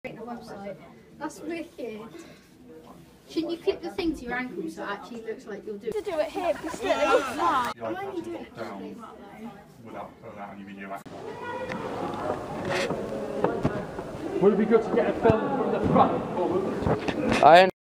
The website. That's wicked. Shouldn't you clip the thing to your ankle so it actually looks like you're doing to do it here because it looks flat. I'm only doing it down without putting out any video. Would it be good to get a film from the front?